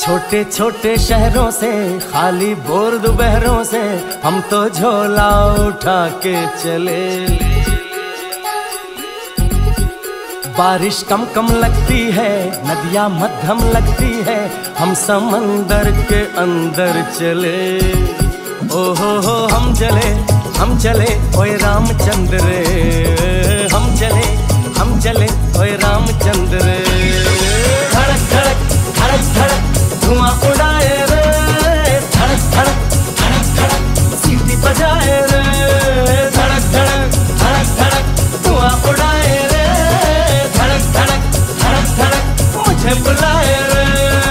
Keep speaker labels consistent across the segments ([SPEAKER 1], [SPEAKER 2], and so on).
[SPEAKER 1] छोटे छोटे शहरों से, खाली बोर दोपहरों से, हम तो झोला उठा के चले। बारिश कम कम लगती है, नदियाँ मध्यम लगती है, हम समंदर के अंदर चले। ओ हो हम चले ओए रामचंद्र रे, हम चले ओए रामचंद्र रे। धड़क धड़क धड़क धड़क धुआं उड़ाए रे, धड़क धड़क धड़क धड़क सीटी बजाए रे, धड़क धड़क धड़क धड़क धुआं उड़ाए रे, धड़क धड़क धड़क धड़क मुझे बुलाए रे।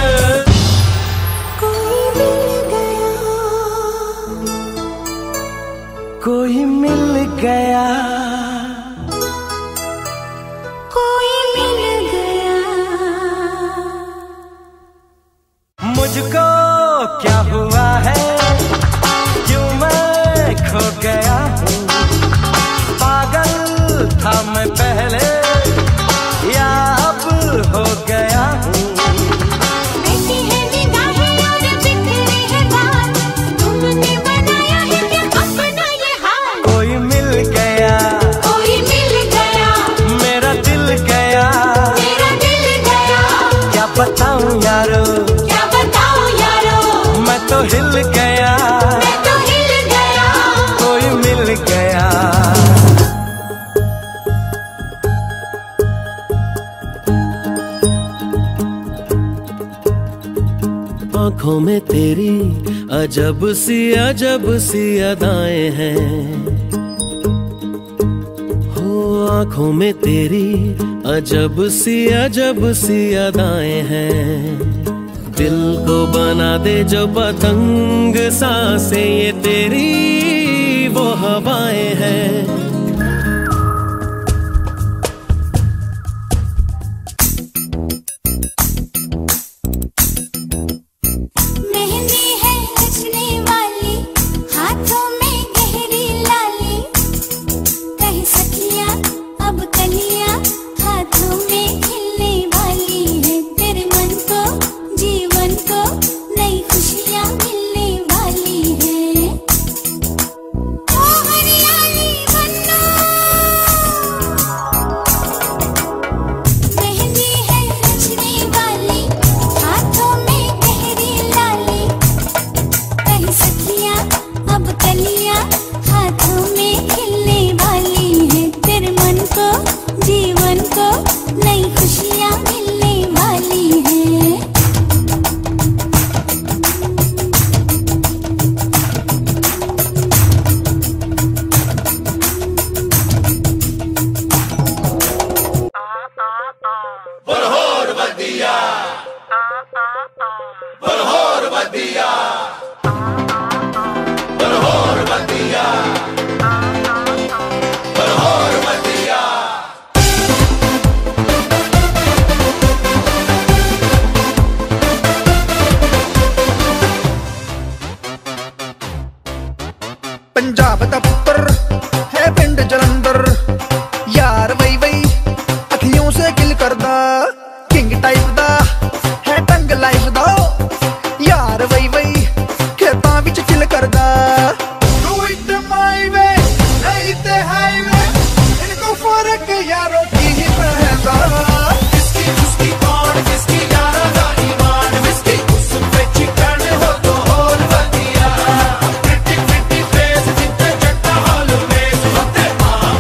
[SPEAKER 1] कोई मिल गया, कोई मिल गया, मुझको क्या हुआ है, क्यों मैं खो गया हूँ। पागल था मैं पहले, या अब हो गया हूँ। बताऊं यारो, क्या बताऊं यारो, मैं तो हिल गया, मैं तो हिल गया, कोई मिल गया। आँखों में तेरी अजब सी अदाएं हैं, हो आँखों में तेरी अजब सी अदाएं हैं। दिल को बना दे जो पतंग सांसें, ये तेरी वो हवाएं हैं।
[SPEAKER 2] पंजाब दा पुत्र है पिंड जलंधर, यार वही वही अखियों से किल करदा। किंग टाइप दा है टंग लाइफ दा, यार वही वही खेतां विच चिल करदा। Do it my way, नहीं ते हाईवे, इनको फर्क यारों की ही पहदा। किसकी उसकी कौन, किसकी यारा दा ईमान, किसकी उस पे चिकन हो तो और बढ़िया। Pretty pretty face जितने जट्टा हाल में होते माँ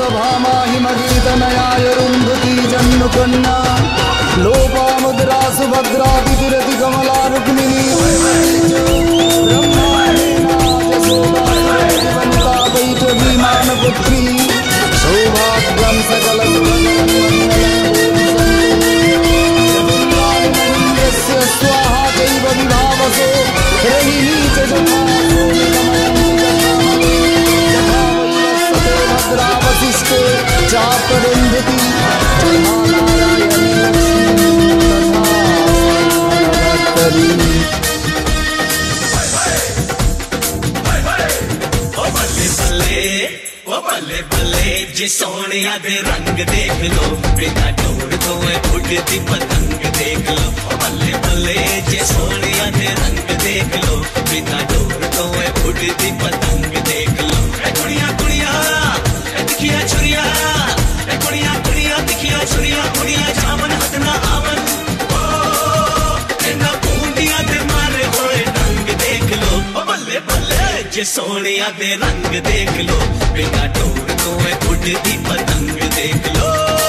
[SPEAKER 3] भामाहिमगीतनयाय रुन्धती जन्मकन्या लोपामुद्रा सुभद्रा विकिरति कमला रुक्मिणी ब्रह्माण्डेनाजसोदा वैष्णवीमानपुत्री सौभाग्यं सकल स्वाहा दैव विभावसो रहिणी च भद्रावशिष्टे चापरुन्धति महानारायणी लक्ष्मी
[SPEAKER 4] बल्ले बल्ले जे सोनिया दे रंग देख लो बिना डोर तो उड़ती पतंग देख लो बल्ले बल्ले जे सोनिया दे रंग देख लो बिना डोर तो उड़ती पतंग देख लो कुड़िया कुड़िया दिखिया छुरिया कुड़िया कुड़िया दिखिया छुरिया कुड़िया जामन हदना आवन ओ ना बूंदिया दे मारे होए रंग देख लो बल्ले बल्ले जे सोनिया दे रंग देख लो बिना डोर तो उड़ती पतंग देख लो